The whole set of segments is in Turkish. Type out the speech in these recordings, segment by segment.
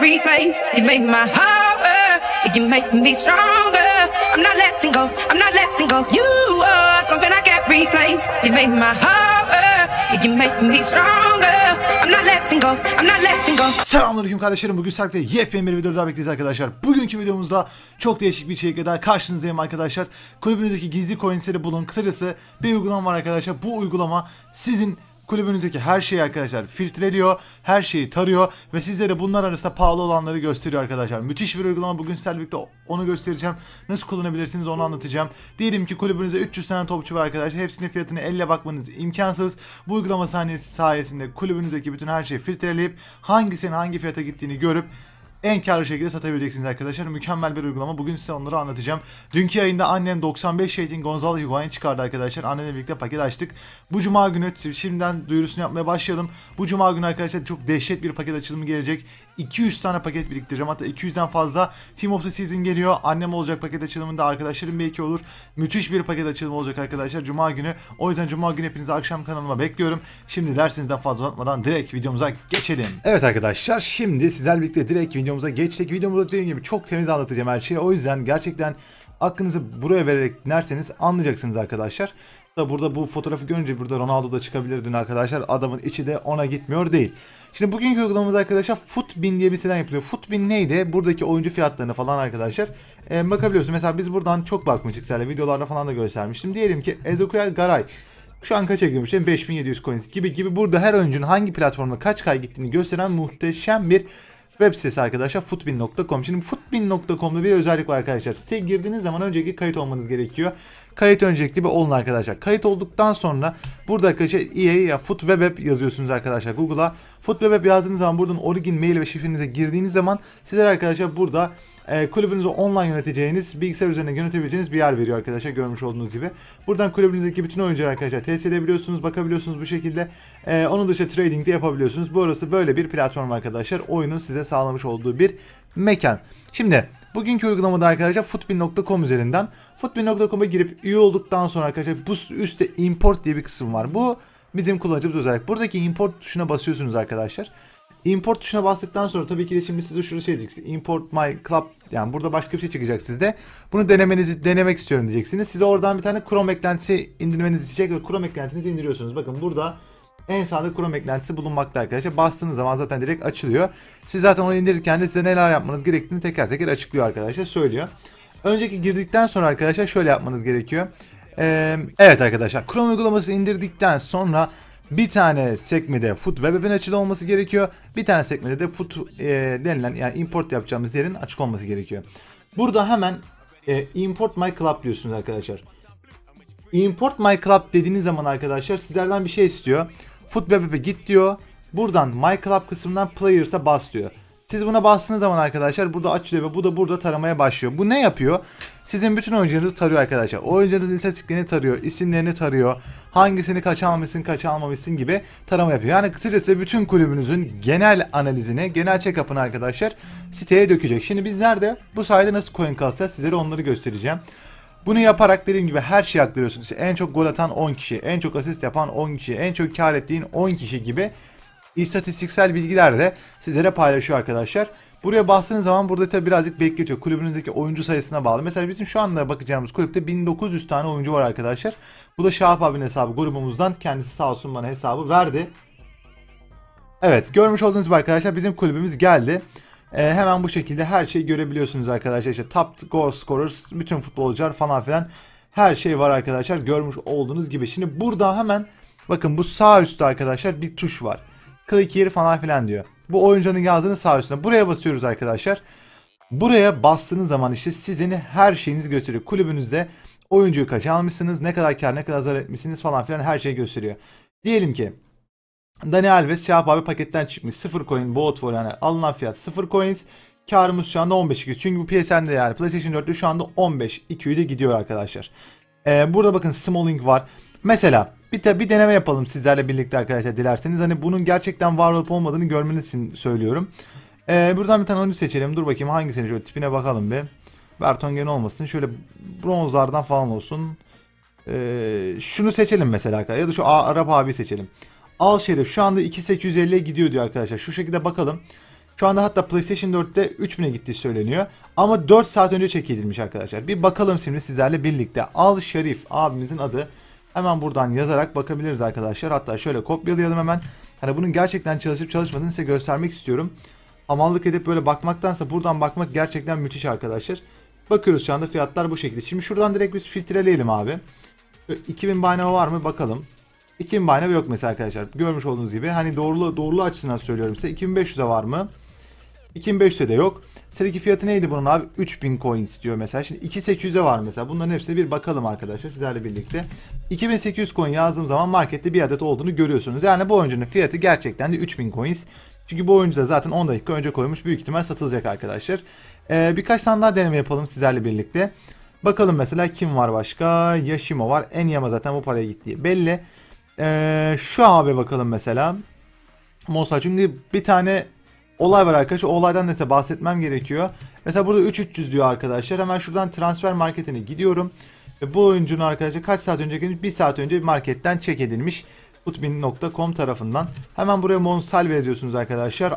replaced. You make my heart work. You make me stronger. I'm not letting go. I'm not letting go. You are something I can't replace. You make my heart work. You make me stronger. I'm not letting go. I'm not letting go. Selamünaleyküm kardeşlerim. Bugün Sark'ta yepyeni bir videoda daha bekleriz arkadaşlar. Bugünkü videomuzda çok değişik bir içerikle daha karşınızdayım arkadaşlar. Kulübünüzdeki gizli coinsleri bulun. Kısacası bir uygulama var arkadaşlar. Bu uygulama sizin kulübünüzdeki her şeyi arkadaşlar filtreliyor, her şeyi tarıyor ve sizlere bunlar arasında pahalı olanları gösteriyor arkadaşlar. Müthiş bir uygulama. Bugün sizlerle birlikte onu göstereceğim. Nasıl kullanabilirsiniz onu anlatacağım. Diyelim ki kulübünüzde 300 tane topçu var arkadaşlar. Hepsinin fiyatını elle bakmanız imkansız. Bu uygulama sayesinde kulübünüzdeki bütün her şeyi filtreleyip hangisinin hangi fiyata gittiğini görüp en karlı şekilde satabileceksiniz arkadaşlar. Mükemmel bir uygulama. Bugün size onları anlatacağım. Dünkü yayında annem 95 rating Gonzalo Higuain çıkardı arkadaşlar. Annemle birlikte paket açtık. Bu cuma günü şimdiden duyurusunu yapmaya başlayalım. Bu cuma günü arkadaşlar çok dehşet bir paket açılımı gelecek. 200 tane paket biriktireceğim. Hatta 200'den fazla Team of the Season geliyor. Annem olacak paket açılımında, arkadaşlarım belki olur. Müthiş bir paket açılımı olacak arkadaşlar cuma günü. O yüzden cuma günü hepinizi akşam kanalıma bekliyorum. Şimdi dersinizden fazla uzatmadan direkt videomuza geçelim. Evet arkadaşlar, şimdi sizlerle birlikte direkt videomuza geçtik. Videomuzda dediğim gibi çok temiz anlatacağım her şeyi. O yüzden gerçekten aklınızı buraya vererek dinlerseniz anlayacaksınız arkadaşlar. Burada bu fotoğrafı görünce burada Ronaldo da çıkabilir dün arkadaşlar. Adamın içi de ona gitmiyor değil. Şimdi bugünkü uygulamamız arkadaşlar Futbin diye bir siteden yapılıyor. Futbin neydi? Buradaki oyuncu fiyatlarını falan arkadaşlar bakabiliyorsunuz. Mesela biz buradan çok bakmıştık sizlerle, videolarda falan da göstermiştim. Diyelim ki Ezequiel Garay şu an kaça girmiş? 5700 coins gibi burada her oyuncunun hangi platformda kaç kay gittiğini gösteren muhteşem bir web sitesi arkadaşlar, futbin.com. Şimdi futbin.com'da bir özellik var arkadaşlar. Siteye girdiğiniz zaman önceki kayıt olmanız gerekiyor. Kayıt öncelikli bir olun arkadaşlar. Kayıt olduktan sonra burada arkadaşlar EA ya FutWebApp yazıyorsunuz arkadaşlar Google'a. FutWebApp yazdığınız zaman buradan origin mail ve şifrenize girdiğiniz zaman sizler arkadaşlar burada kulübünüzü online yöneteceğiniz, bilgisayar üzerinde yönetebileceğiniz bir yer veriyor arkadaşlar, görmüş olduğunuz gibi. Buradan kulübünüzdeki bütün oyuncuları arkadaşlar test edebiliyorsunuz, bakabiliyorsunuz bu şekilde. Onun dışında trading de yapabiliyorsunuz. Burası böyle bir platform arkadaşlar. Oyunun size sağlamış olduğu bir mekan. Şimdi bugünkü uygulamada arkadaşlar futbin.com üzerinden futbin.com'a girip üye olduktan sonra arkadaşlar bu üstte import diye bir kısım var. Bu bizim kullanıcımız özellik. Buradaki import tuşuna basıyorsunuz arkadaşlar. Import tuşuna bastıktan sonra tabii ki de şimdi size şurada şey diyeceksiniz. Import my club, yani burada başka bir şey çıkacak sizde. Bunu denemek istiyorum diyeceksiniz. Size oradan bir tane Chrome eklentisi indirmenizi isteyecek ve Chrome eklentinizi indiriyorsunuz. Bakın burada en sağda Chrome eklentisi bulunmakta arkadaşlar. Bastığınız zaman zaten direkt açılıyor. Siz zaten onu indirirken de size neler yapmanız gerektiğini teker teker açıklıyor arkadaşlar, söylüyor. Önceki girdikten sonra arkadaşlar şöyle yapmanız gerekiyor. Evet arkadaşlar, Chrome uygulamasını indirdikten sonra bir tane sekmede FutWebApp'in açılı olması gerekiyor. Bir tane sekmede de denilen, yani import yapacağımız yerin açık olması gerekiyor. Burada hemen import my club diyorsunuz arkadaşlar. Import my club dediğiniz zaman arkadaşlar sizlerden bir şey istiyor. FutWebApp'e git diyor. Buradan my club kısmından players'a bas diyor. Siz buna bastığınız zaman arkadaşlar burada açılıyor ve bu da burada taramaya başlıyor. Bu ne yapıyor? Sizin bütün oyuncularınızı tarıyor arkadaşlar. Oyuncularınızın istatistiklerini tarıyor, isimlerini tarıyor. Hangisini kaç almışsın, kaç almamışsın gibi tarama yapıyor. Yani kısacası bütün kulübünüzün genel analizini, genel check-up'ını arkadaşlar siteye dökecek. Şimdi bizler de bu sayede nasıl coin kasacağız sizlere onları göstereceğim. Bunu yaparak dediğim gibi her şeyi aktarıyorsunuz. İşte en çok gol atan 10 kişi, en çok asist yapan 10 kişi, en çok kar ettiğin 10 kişi gibi istatistiksel bilgiler de sizlere paylaşıyor arkadaşlar. Buraya bastığınız zaman burada tabi birazcık bekletiyor. Kulübünüzdeki oyuncu sayısına bağlı. Mesela bizim şu anda bakacağımız kulüpte 1900 tane oyuncu var arkadaşlar. Bu da Şahap abinin hesabı, grubumuzdan. Kendisi sağ olsun bana hesabı verdi. Evet, görmüş olduğunuz gibi arkadaşlar bizim kulübümüz geldi. Hemen bu şekilde her şeyi görebiliyorsunuz arkadaşlar. İşte top goal scorers, bütün futbolcular falan filan her şey var arkadaşlar, görmüş olduğunuz gibi. Şimdi burada hemen bakın bu sağ üstte arkadaşlar bir tuş var. Click here falan filan diyor. Bu oyuncunun yazdığını sağ üstüne. Buraya basıyoruz arkadaşlar. Buraya bastığınız zaman işte sizin her şeyinizi gösteriyor. Kulübünüzde oyuncuyu kaç almışsınız, ne kadar kar, ne kadar zarar etmişsiniz falan filan her şeyi gösteriyor. Diyelim ki Dani Alves Şahap abi paketten çıkmış. 0 coin bot for, yani alınan fiyat 0 coins. Karımız şu anda 15.200. Çünkü bu PSN'de, yani PlayStation 4'te şu anda 15.200'e gidiyor arkadaşlar. Burada bakın Smalling var. Mesela bir deneme yapalım sizlerle birlikte arkadaşlar dilerseniz. Hani bunun gerçekten var olup olmadığını görmeniz için söylüyorum. Buradan bir tane oyuncu seçelim. Dur bakayım hangisini, şöyle tipine bakalım bir. Vertonghen olmasın. Şöyle bronzlardan falan olsun. Şunu seçelim mesela arkadaşlar. Ya da şu Arap abi seçelim. Al Şerif şu anda 2850'ye gidiyor diyor arkadaşlar. Şu şekilde bakalım. Şu anda hatta PlayStation 4'te 3000'e gittiği söyleniyor. Ama 4 saat önce check edilmiş arkadaşlar. Bir bakalım şimdi sizlerle birlikte. Al Şerif abimizin adı. Hemen buradan yazarak bakabiliriz arkadaşlar. Hatta şöyle kopyalayalım hemen. Hani bunun gerçekten çalışıp çalışmadığını size göstermek istiyorum. Amallık edip böyle bakmaktansa buradan bakmak gerçekten müthiş arkadaşlar. Bakıyoruz şu anda, fiyatlar bu şekilde. Şimdi şuradan direkt biz filtreleyelim abi. 2000 Binance var mı bakalım. 2000 Binance yok mesela arkadaşlar. Görmüş olduğunuz gibi hani doğruluğu açısından söylüyorum size. 2500'e var mı? 2500'e de yok. Sıradaki fiyatı neydi bunun abi? 3000 coin istiyor mesela. Şimdi 2800'e var mesela. Bunların hepsine bir bakalım arkadaşlar sizlerle birlikte. 2800 coin yazdığım zaman markette bir adet olduğunu görüyorsunuz. Yani bu oyuncunun fiyatı gerçekten de 3000 coins. Çünkü bu oyuncu da zaten 10 dakika önce koymuş. Büyük ihtimal satılacak arkadaşlar. Birkaç tane daha deneme yapalım sizlerle birlikte. Bakalım mesela kim var başka? Yashimo var. Enyama zaten bu paraya gittiği belli. Şu abi bakalım mesela. Mosa, çünkü bir tane olay var arkadaşlar. O olaydan da size bahsetmem gerekiyor. Mesela burada 3300 diyor arkadaşlar. Hemen şuradan transfer marketine gidiyorum. Bu oyuncunun arkadaşlar kaç saat önce gelmiş? 1 saat önce marketten check edilmiş. Footbin.com tarafından. Hemen buraya Monsalve yazıyorsunuz arkadaşlar.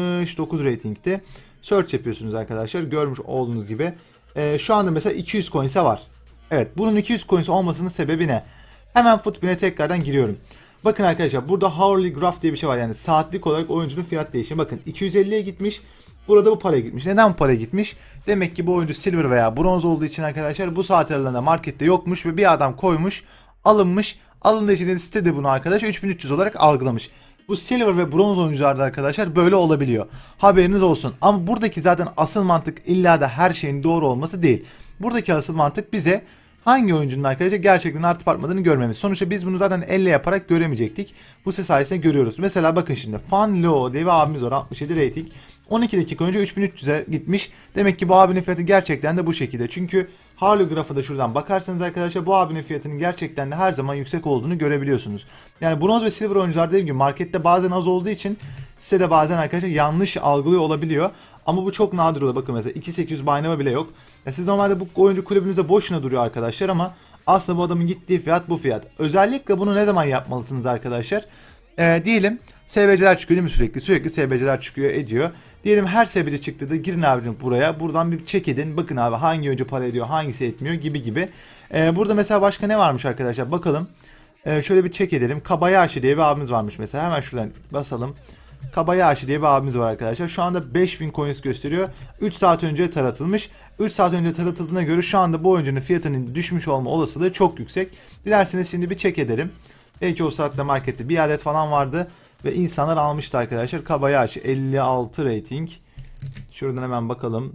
69 rating'ti. Search yapıyorsunuz arkadaşlar. Görmüş olduğunuz gibi. Şu anda mesela 200 coins'e var. Evet, bunun 200 coins olmasının sebebi ne? Hemen Footbin'e tekrardan giriyorum. Bakın arkadaşlar, burada hourly graph diye bir şey var. Yani saatlik olarak oyuncunun fiyat değişimi. Bakın 250'ye gitmiş. Burada bu paraya gitmiş. Neden bu paraya gitmiş? Demek ki bu oyuncu silver veya bronz olduğu için arkadaşlar bu saat aralığında markette yokmuş ve bir adam koymuş, alınmış. Alındığı için de site de bunu arkadaşlar 3300 olarak algılamış. Bu silver ve bronz oyuncularda arkadaşlar böyle olabiliyor. Haberiniz olsun. Ama buradaki zaten asıl mantık illa da her şeyin doğru olması değil. Buradaki asıl mantık bize hangi oyuncunun arkadaşlar gerçekten artıp artmadığını görmemiz. Sonuçta biz bunu zaten elle yaparak göremeyecektik. Bu ses sayesinde görüyoruz. Mesela bakın şimdi Fan Lo diye bir abimiz var, 67 rating. 12 dakika önce 3300'e gitmiş. Demek ki bu abinin fiyatı gerçekten de bu şekilde. Çünkü holografa da şuradan bakarsanız arkadaşlar bu abinin fiyatının gerçekten de her zaman yüksek olduğunu görebiliyorsunuz. Yani bronz ve silver oyuncular dediğim gibi markette bazen az olduğu için size de bazen arkadaşlar yanlış algılıyor olabiliyor. Ama bu çok nadir oluyor. Bakın mesela 2800 Binance bile yok. Siz normalde bu oyuncu kulübünüzde boşuna duruyor arkadaşlar ama aslında bu adamın gittiği fiyat bu fiyat. Özellikle bunu ne zaman yapmalısınız arkadaşlar? Diyelim SBC'ler çıkıyor değil mi sürekli SBC'ler çıkıyor ediyor. Diyelim her SBC çıktığında girin abi buraya. Buradan bir check edin. Bakın abi hangi oyuncu para ediyor, hangisi etmiyor gibi. Burada mesela başka ne varmış arkadaşlar? Bakalım. Şöyle bir check edelim. Kabayashi diye bir abimiz varmış mesela. Hemen şuradan basalım. Kabayashi diye bir abimiz var arkadaşlar. Şu anda 5000 coins gösteriyor. 3 saat önce taratılmış. 3 saat önce taratıldığına göre şu anda bu oyuncunun fiyatının düşmüş olma olasılığı çok yüksek. Dilerseniz şimdi bir check edelim. Belki o saatte markette bir adet falan vardı. Ve insanlar almıştı arkadaşlar. Kabayashi 56 rating. Şuradan hemen bakalım.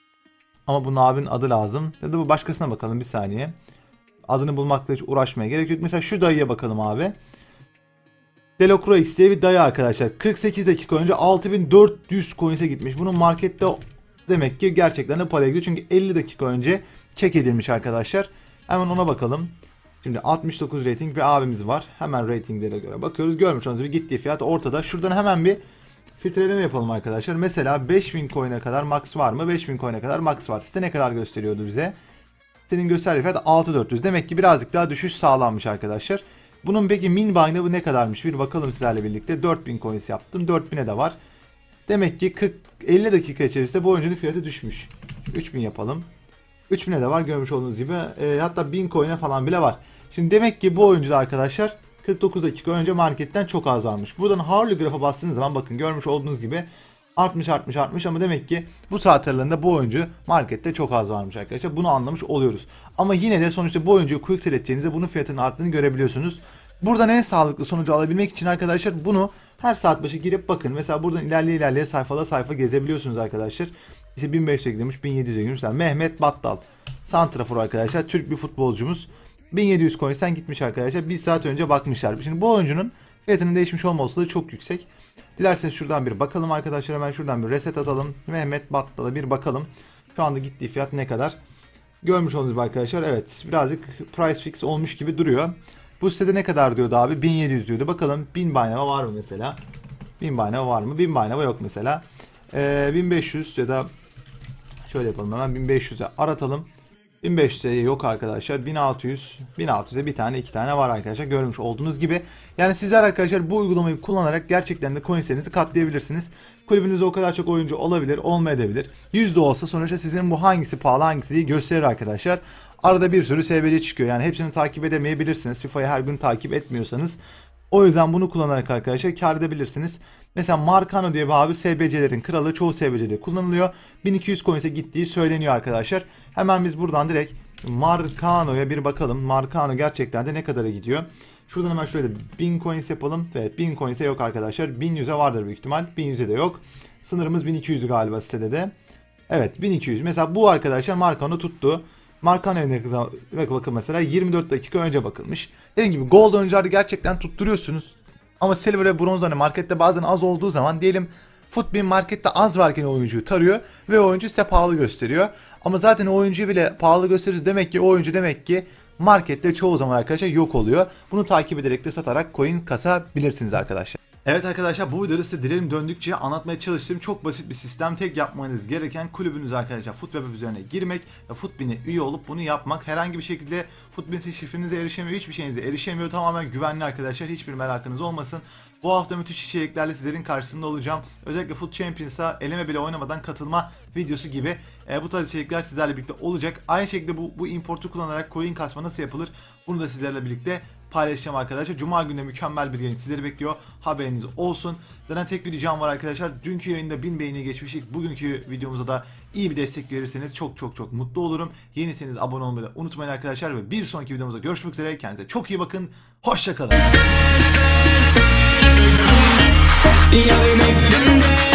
Ama bunun abinin adı lazım. Ya da bu başkasına bakalım bir saniye. Adını bulmakla hiç uğraşmaya gerek yok. Mesela şu dayıya bakalım abi. Delacroix X diye bir dayı arkadaşlar. 48 dakika önce 6400 coins'e gitmiş. Bunun markette demek ki gerçekten de paraya gidiyor. Çünkü 50 dakika önce check edilmiş arkadaşlar. Hemen ona bakalım. Şimdi 69 rating bir abimiz var. Hemen ratinglere göre bakıyoruz. Görmüş olduğunuz gibi gittiği fiyat ortada. Şuradan hemen bir filtreleme yapalım arkadaşlar. Mesela 5000 coin'e kadar max var mı? 5000 coin'e kadar max var. Site ne kadar gösteriyordu bize? Sitenin gösterdiği fiyat 6400. Demek ki birazcık daha düşüş sağlanmış arkadaşlar. Bunun peki min Binance ne kadarmış? Bir bakalım sizlerle birlikte. 4000 coins yaptım. 4000'e de var. Demek ki 50 dakika içerisinde bu oyuncunun fiyatı düşmüş. 3000 yapalım. 3000'e de var görmüş olduğunuz gibi. Hatta 1000 coin'e falan bile var. Şimdi demek ki bu oyuncuda arkadaşlar 49 dakika önce marketten çok az varmış. Buradan hourly graph'a bastığınız zaman bakın görmüş olduğunuz gibi artmış ama demek ki bu saat aralığında bu oyuncu markette çok az varmış arkadaşlar. Bunu anlamış oluyoruz. Ama yine de sonuçta bu oyuncuyu quick sell edeceğinizde bunun fiyatının arttığını görebiliyorsunuz. Buradan en sağlıklı sonucu alabilmek için arkadaşlar bunu her saat başı girip bakın. Mesela buradan ilerleye sayfa gezebiliyorsunuz arkadaşlar. İşte 1500'e gidiyormuş, 1700'e gidiyormuş. Mesela Mehmet Battal. Santrafor arkadaşlar. Türk bir futbolcumuz. 1700 coins'ten gitmiş arkadaşlar. 1 saat önce bakmışlar. Şimdi bu oyuncunun fiyatının değişmiş olma olasılığı çok yüksek. Dilerseniz şuradan bir bakalım arkadaşlar. Hemen şuradan bir reset atalım. Mehmet Battal'a bir bakalım. Şu anda gittiği fiyat ne kadar? Görmüş olduğunuz gibi arkadaşlar. Evet, birazcık price fix olmuş gibi duruyor. Bu sitede ne kadar diyordu abi? 1700 diyordu. Bakalım 1000 Binance var mı mesela? 1000 Binance var mı? 1000 Binance yok mesela. 1500 ya da şöyle yapalım hemen 1500'e aratalım. 1500'e yok arkadaşlar. 1600'e bir tane 2 tane var arkadaşlar. Görmüş olduğunuz gibi. Yani sizler arkadaşlar bu uygulamayı kullanarak gerçekten de coinslerinizi katlayabilirsiniz. Kulübünüzde o kadar çok oyuncu olabilir, olmayabilir. 100 de olsa sonuçta sizin bu hangisi pahalı hangisi değil gösterir arkadaşlar. Arada bir sürü SBC çıkıyor. Yani hepsini takip edemeyebilirsiniz. FIFA'yı her gün takip etmiyorsanız. O yüzden bunu kullanarak arkadaşlar kar edebilirsiniz. Mesela Marcano diye bir abi SBC'lerin kralı, çoğu SBC'de kullanılıyor. 1200 coins'e gittiği söyleniyor arkadaşlar. Hemen biz buradan direkt Marcano'ya bir bakalım. Marcano gerçekten de ne kadara gidiyor? Şuradan hemen şöyle 1000 coins yapalım. Evet 1000 coins'e yok arkadaşlar. 1100'e vardır büyük ihtimal. 1100'e de yok. Sınırımız 1200 galiba sitede de. Evet 1200. Mesela bu arkadaşlar Marcano tuttu. Marcano'ya bakın mesela 24 dakika önce bakılmış. Dediğim gibi gold oyuncuları gerçekten tutturuyorsunuz. Ama silver ve bronz hani markette bazen az olduğu zaman diyelim Futbin markette az varken oyuncuyu tarıyor ve oyuncu size pahalı gösteriyor. Ama zaten oyuncuyu bile pahalı gösteriyoruz demek ki oyuncu demek ki markette çoğu zaman arkadaşlar yok oluyor. Bunu takip ederek de satarak coin kasabilirsiniz arkadaşlar. Evet arkadaşlar bu videoda size dilerim döndükçe anlatmaya çalıştığım çok basit bir sistem. Tek yapmanız gereken kulübünüz arkadaşlar Futweb üzerine girmek ve Futbin'e üye olup bunu yapmak. Herhangi bir şekilde Futbin şifrenize erişemiyor, hiçbir şeyinize erişemiyor. Tamamen güvenli arkadaşlar, hiçbir merakınız olmasın. Bu hafta müthiş içeriklerle sizlerin karşısında olacağım. Özellikle Foot Champions'a eleme bile oynamadan katılma videosu gibi bu tarz içerikler sizlerle birlikte olacak. Aynı şekilde bu importu kullanarak coin kasma nasıl yapılır bunu da sizlerle birlikte paylaşacağım arkadaşlar. Cuma günü mükemmel bir yayın sizleri bekliyor. Haberiniz olsun. Zaten tek bir ricam var arkadaşlar. Dünkü yayında 1000 beğeni geçmiştik. Bugünkü videomuza da iyi bir destek verirseniz çok mutlu olurum. Yeniseniz abone olmayı da unutmayın arkadaşlar. Ve bir sonraki videomuzda görüşmek üzere. Kendinize çok iyi bakın. Hoşça kalın.